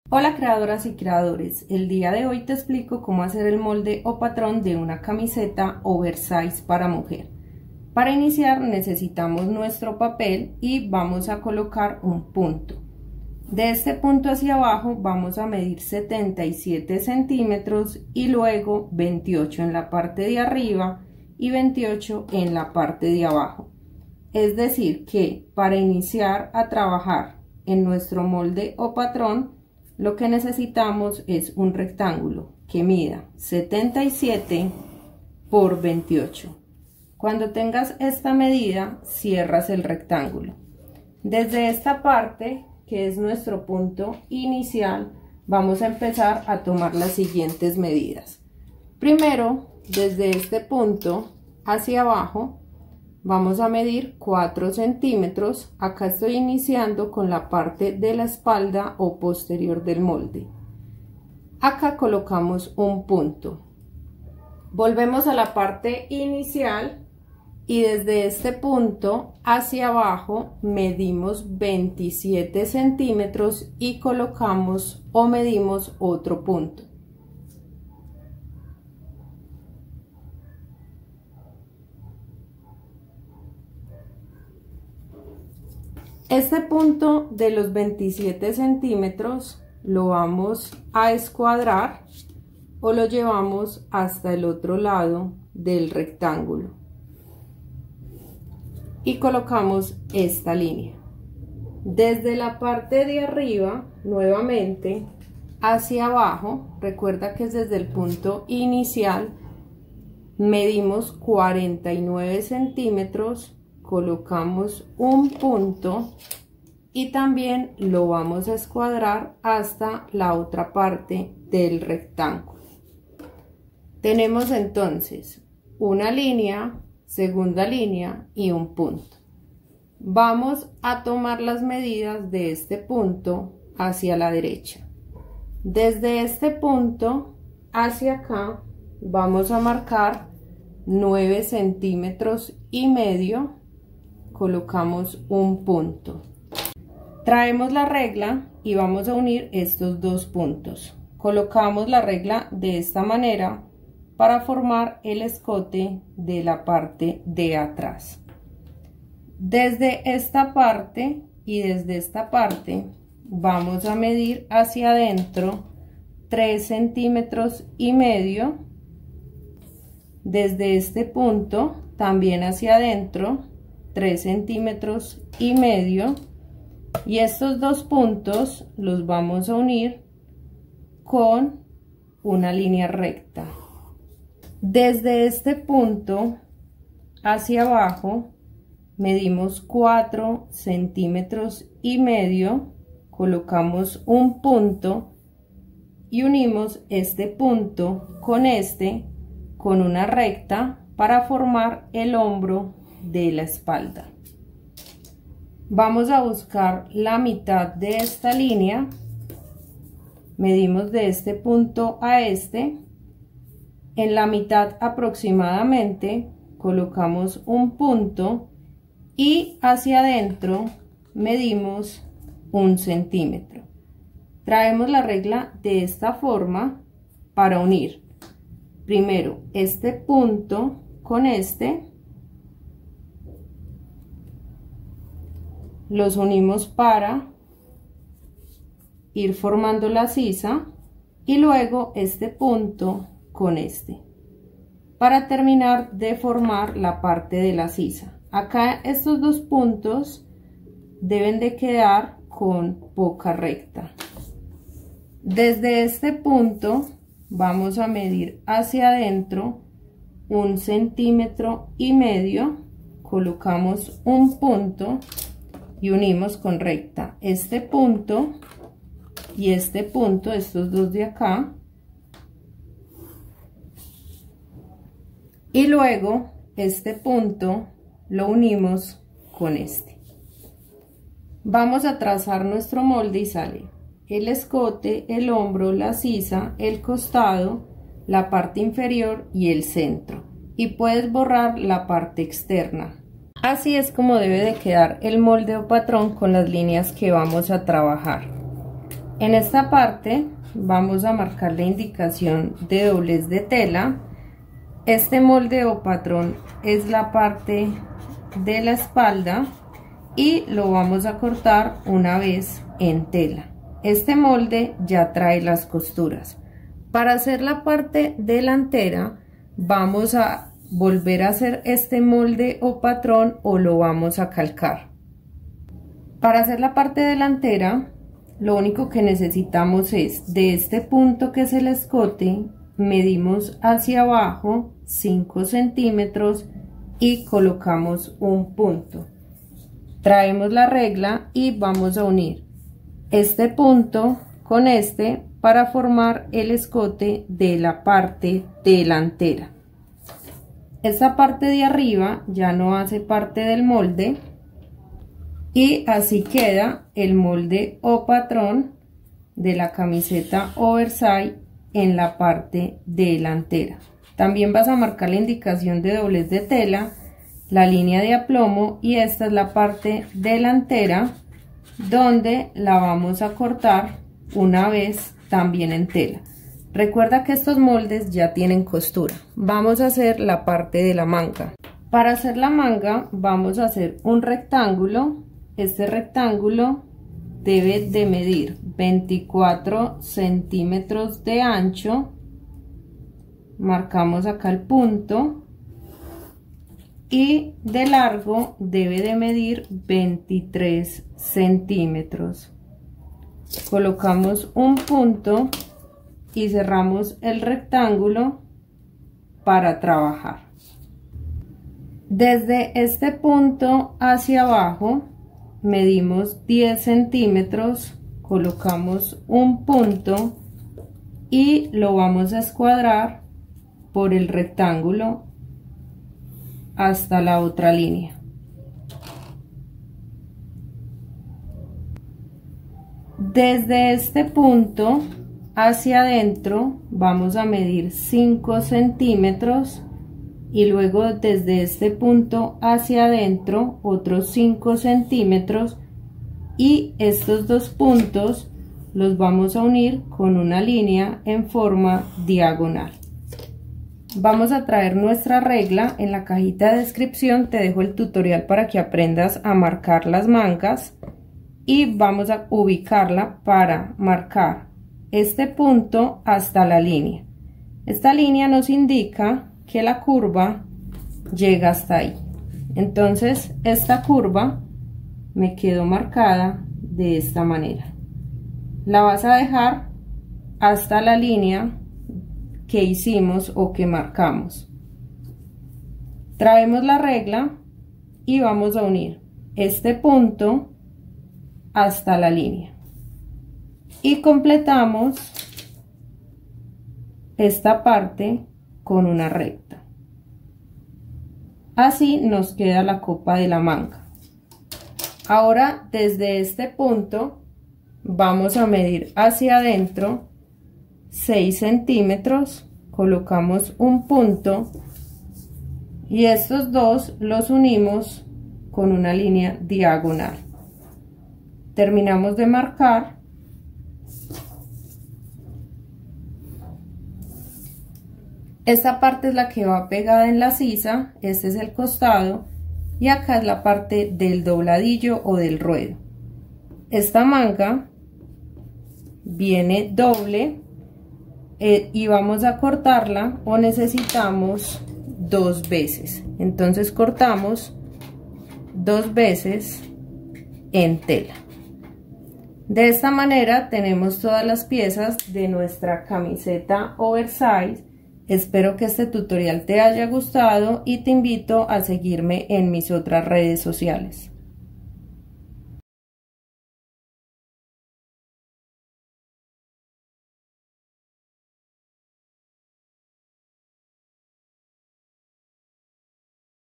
Hola creadoras y creadores, el día de hoy te explico cómo hacer el molde o patrón de una camiseta oversize para mujer. Para iniciar necesitamos nuestro papel y vamos a colocar un punto. De este punto hacia abajo vamos a medir 77 centímetros y luego 28 en la parte de arriba y 28 en la parte de abajo. Es decir que para iniciar a trabajar en nuestro molde o patrón, lo que necesitamos es un rectángulo que mida 77 por 28. Cuando tengas esta medida, cierras el rectángulo. Desde esta parte, que es nuestro punto inicial, vamos a empezar a tomar las siguientes medidas. Primero, desde este punto hacia abajo, vamos a medir 4 centímetros. Acá estoy iniciando con la parte de la espalda o posterior del molde. Acá colocamos un punto. Volvemos a la parte inicial y desde este punto hacia abajo medimos 27 centímetros y colocamos o medimos otro punto. Este punto de los 27 centímetros lo vamos a escuadrar o lo llevamos hasta el otro lado del rectángulo y colocamos esta línea. Desde la parte de arriba, nuevamente hacia abajo, recuerda que es desde el punto inicial, medimos 49 centímetros. Colocamos un punto y también lo vamos a escuadrar hasta la otra parte del rectángulo. Tenemos entonces una línea, segunda línea y un punto. Vamos a tomar las medidas de este punto hacia la derecha. Desde este punto hacia acá vamos a marcar 9 centímetros y medio. Colocamos un punto. Traemos la regla y vamos a unir estos dos puntos. Colocamos la regla de esta manera para formar el escote de la parte de atrás. Desde esta parte y desde esta parte vamos a medir hacia adentro 3 centímetros y medio. Desde este punto también hacia adentro 3 centímetros y medio, y estos dos puntos los vamos a unir con una línea recta. Desde este punto hacia abajo medimos 4 centímetros y medio, colocamos un punto y unimos este punto con este con una recta para formar el hombro de la espalda. Vamos a buscar la mitad de esta línea, medimos de este punto a este, en la mitad aproximadamente colocamos un punto y hacia adentro medimos 1 centímetro. Traemos la regla de esta forma para unir primero este punto con este. Los unimos para ir formando la sisa y luego este punto con este para terminar de formar la parte de la sisa. Acá estos dos puntos deben de quedar con poca recta. Desde este punto vamos a medir hacia adentro 1 centímetro y medio, colocamos un punto y unimos con recta este punto y este punto, estos dos de acá, y luego este punto lo unimos con este. Vamos a trazar nuestro molde y sale el escote, el hombro, la sisa, el costado, la parte inferior y el centro, y puedes borrar la parte externa. Así es como debe de quedar el molde o patrón con las líneas que vamos a trabajar. En esta parte vamos a marcar la indicación de doblez de tela. Este molde o patrón es la parte de la espalda y lo vamos a cortar una vez en tela. Este molde ya trae las costuras. Para hacer la parte delantera vamos a volver a hacer este molde o patrón o lo vamos a calcar. Para hacer la parte delantera lo único que necesitamos es de este punto que es el escote, medimos hacia abajo 5 centímetros y colocamos un punto. Traemos la regla y vamos a unir este punto con este para formar el escote de la parte delantera. Esta parte de arriba ya no hace parte del molde y así queda el molde o patrón de la camiseta oversize en la parte delantera. También vas a marcar la indicación de doblez de tela, la línea de aplomo, y esta es la parte delantera donde la vamos a cortar una vez también en tela. Recuerda que estos moldes ya tienen costura. Vamos a hacer la parte de la manga. Para hacer la manga vamos a hacer un rectángulo. Este rectángulo debe de medir 24 centímetros de ancho. Marcamos acá el punto y de largo debe de medir 23 centímetros. Colocamos un punto y cerramos el rectángulo para trabajar. Desde este punto hacia abajo medimos 10 centímetros, colocamos un punto y lo vamos a escuadrar por el rectángulo hasta la otra línea. Desde este punto hacia adentro vamos a medir 5 centímetros y luego desde este punto hacia adentro otros 5 centímetros, y estos dos puntos los vamos a unir con una línea en forma diagonal. Vamos a traer nuestra regla. En la cajita de descripción te dejo el tutorial para que aprendas a marcar las mangas y vamos a ubicarla para marcar este punto hasta la línea. Esta línea nos indica que la curva llega hasta ahí. Entonces esta curva me quedó marcada de esta manera. La vas a dejar hasta la línea que hicimos o que marcamos. Traemos la regla y vamos a unir este punto hasta la línea y completamos esta parte con una recta. Así nos queda la copa de la manga. Ahora desde este punto vamos a medir hacia adentro 6 centímetros, colocamos un punto y estos dos los unimos con una línea diagonal. Terminamos de marcar. Esta parte es la que va pegada en la sisa, este es el costado y acá es la parte del dobladillo o del ruedo. Esta manga viene doble y vamos a cortarla o necesitamos 2 veces. Entonces cortamos 2 veces en tela. De esta manera tenemos todas las piezas de nuestra camiseta oversize. Espero que este tutorial te haya gustado y te invito a seguirme en mis otras redes sociales.